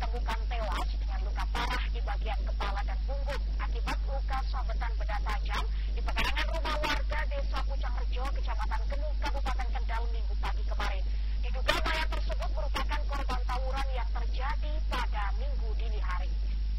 ditemukan tewas dengan luka parah di bagian kepala dan punggung akibat luka sabetan benda tajam di pekarangan rumah warga Desa Pucangrejo, Kecamatan Kemuh, Kabupaten Kendal Minggu pagi kemarin. Diduga mayat tersebut merupakan korban tawuran yang terjadi pada Minggu dini hari.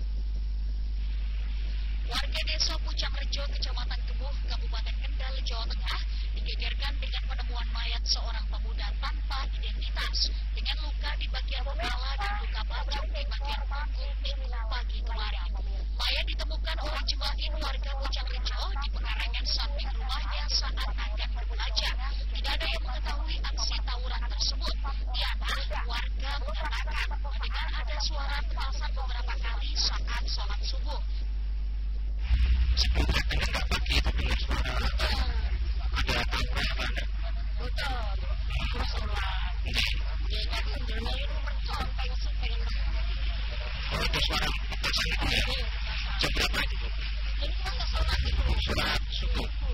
Warga Desa Pucangrejo, Kecamatan Kemuh, Kabupaten Kendal, Jawa Tengah digegerkan dengan penemuan mayat seorang pemuda tanpa identitas dengan luka di bagian kepala dan luka bacok di bagian punggung Minggu pagi kemarin. Mayat ditemukan oleh jemain warga Pucangrejo di pekarangan samping rumahnya saat akan berbelanja. Tidak ada yang mengetahui aksi tawuran tersebut. Tiada warga mengatakan mendengar ada suara petasan beberapa kali saat sholat subuh. Sebelumnya nggak pagi itu dengar suara ada apa yang ada? Betul. Sholat. Dia kan menjelma itu menconteng sepeda. Oh, itu suara petasan itu ya? Jam berapa itu? Ini kan sholat itu. Sholat subuh.